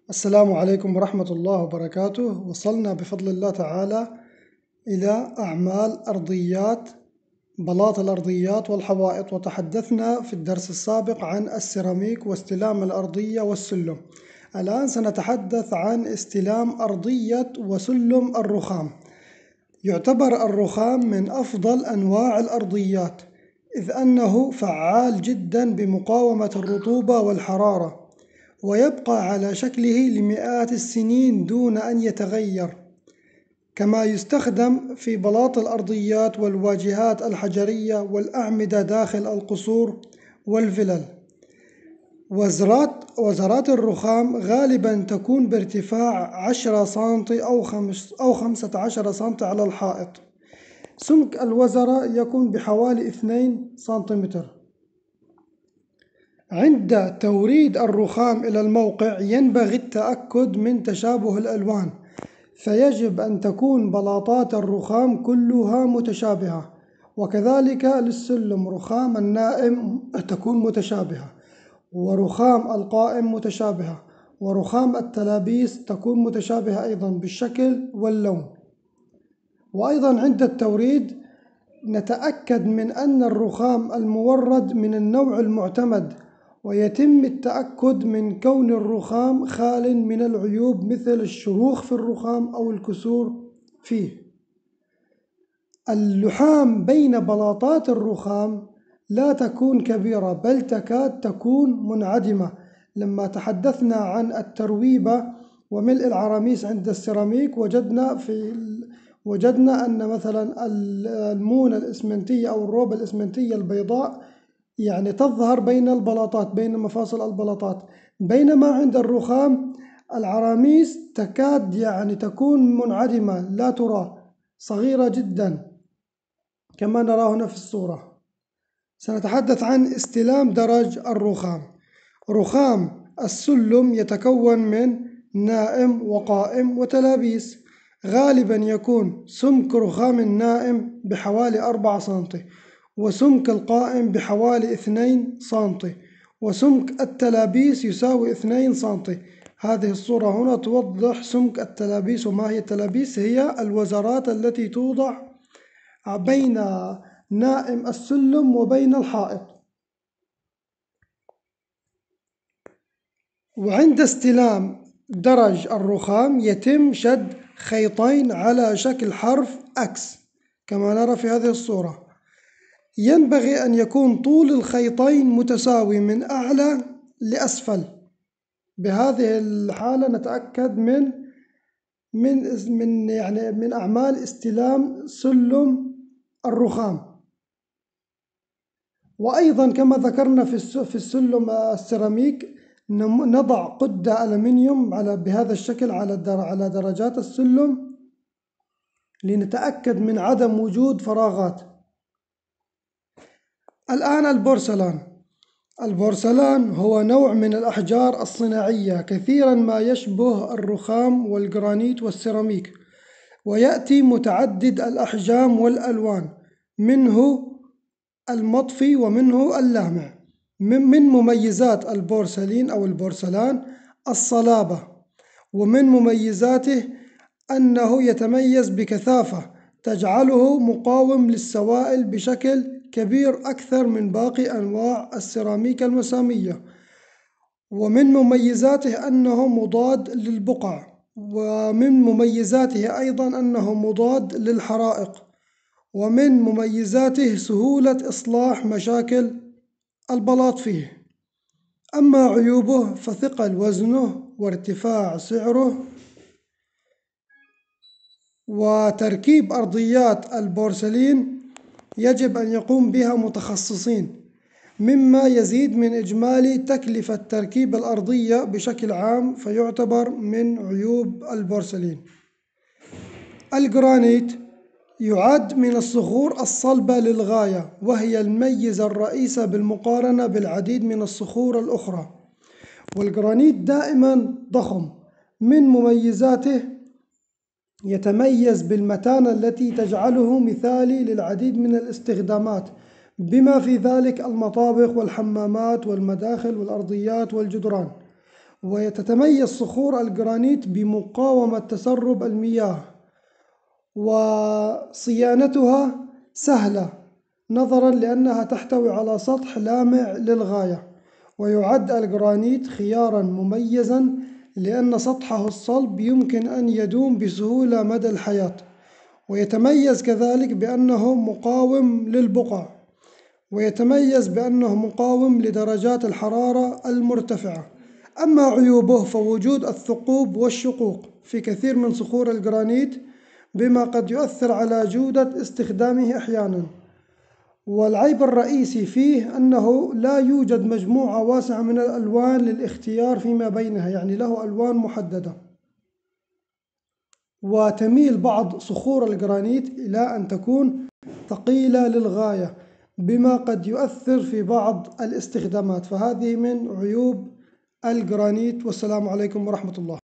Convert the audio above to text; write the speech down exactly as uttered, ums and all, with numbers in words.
السلام عليكم ورحمة الله وبركاته. وصلنا بفضل الله تعالى إلى أعمال أرضيات بلاط الأرضيات والحوائط، وتحدثنا في الدرس السابق عن السيراميك واستلام الأرضية والسلم. الآن سنتحدث عن استلام أرضية وسلم الرخام. يعتبر الرخام من أفضل أنواع الأرضيات، إذ أنه فعال جدا بمقاومة الرطوبة والحرارة، ويبقى على شكله لمئات السنين دون أن يتغير. كما يستخدم في بلاط الأرضيات والواجهات الحجرية والأعمدة داخل القصور والفلل. وزرات وزرات الرخام غالبا تكون بارتفاع عشرة سنتي أو خمس أو خمسة عشر سنتي على الحائط. سمك الوزرة يكون بحوالي اثنين سنتيمتر. عند توريد الرخام إلى الموقع ينبغي التأكد من تشابه الألوان، فيجب أن تكون بلاطات الرخام كلها متشابهة، وكذلك للسلم رخام النائم تكون متشابهة، ورخام القائم متشابهة، ورخام التلابيس تكون متشابهة أيضا بالشكل واللون. وأيضا عند التوريد نتأكد من أن الرخام المورد من النوع المعتمد، ويتم التأكد من كون الرخام خال من العيوب مثل الشروخ في الرخام أو الكسور فيه. اللحام بين بلاطات الرخام لا تكون كبيرة، بل تكاد تكون منعدمة. لما تحدثنا عن الترويبة وملء العراميس عند السيراميك وجدنا في وجدنا أن مثلا المونة الإسمنتية أو الروبة الإسمنتية البيضاء يعني تظهر بين البلاطات، بين مفاصل البلاطات، بينما عند الرخام العراميس تكاد يعني تكون منعدمة، لا ترى، صغيرة جدا كما نرى هنا في الصورة. سنتحدث عن استلام درج الرخام. رخام السلم يتكون من نائم وقائم وتلابيس. غالبا يكون سمك رخام النائم بحوالي أربعة سنتي، وسمك القائم بحوالي اثنين سنتي، وسمك التلابيس يساوي اثنين سنتي. هذه الصورة هنا توضح سمك التلابيس. وما هي التلابيس؟ هي الوزرات التي توضع بين نائم السلم وبين الحائط. وعند استلام درج الرخام يتم شد خيطين على شكل حرف أكس كما نرى في هذه الصورة. ينبغي أن يكون طول الخيطين متساوي من أعلى لأسفل. بهذه الحالة نتأكد من من من يعني من أعمال استلام سلم الرخام. وأيضا كما ذكرنا في في السلم السيراميك نضع قدة ألمنيوم على بهذا الشكل على على درجات السلم لنتأكد من عدم وجود فراغات. الآن البورسلان. البورسلان هو نوع من الأحجار الصناعية كثيرا ما يشبه الرخام والجرانيت والسيراميك، ويأتي متعدد الأحجام والألوان، منه المطفي ومنه اللامع. من مميزات البورسلين أو البورسلان الصلابة، ومن مميزاته أنه يتميز بكثافة تجعله مقاوم للسوائل بشكل كبير أكثر من باقي أنواع السيراميك المسامية. ومن مميزاته أنه مضاد للبقع، ومن مميزاته أيضا أنه مضاد للحرائق، ومن مميزاته سهولة إصلاح مشاكل البلاط فيه. أما عيوبه فثقل وزنه وارتفاع سعره. وتركيب أرضيات البورسلين يجب أن يقوم بها متخصصين، مما يزيد من إجمالي تكلفة تركيب الأرضية بشكل عام، فيعتبر من عيوب البورسلين. الجرانيت يعد من الصخور الصلبة للغاية، وهي الميزة الرئيسة بالمقارنة بالعديد من الصخور الأخرى. والجرانيت دائما ضخم. من مميزاته يتميز بالمتانة التي تجعله مثالي للعديد من الاستخدامات، بما في ذلك المطابخ والحمامات والمداخل والأرضيات والجدران. وتتميز صخور الجرانيت بمقاومة تسرب المياه، وصيانتها سهلة نظرا لأنها تحتوي على سطح لامع للغاية. ويعد الجرانيت خيارا مميزا لأن سطحه الصلب يمكن أن يدوم بسهولة مدى الحياة، ويتميز كذلك بأنه مقاوم للبقع، ويتميز بأنه مقاوم لدرجات الحرارة المرتفعة. أما عيوبه فوجود الثقوب والشقوق في كثير من صخور الجرانيت، بما قد يؤثر على جودة استخدامه أحيانا. والعيب الرئيسي فيه أنه لا يوجد مجموعة واسعة من الألوان للاختيار فيما بينها، يعني له ألوان محددة. وتميل بعض صخور الجرانيت إلى أن تكون ثقيلة للغاية، بما قد يؤثر في بعض الاستخدامات. فهذه من عيوب الجرانيت، والسلام عليكم ورحمة الله.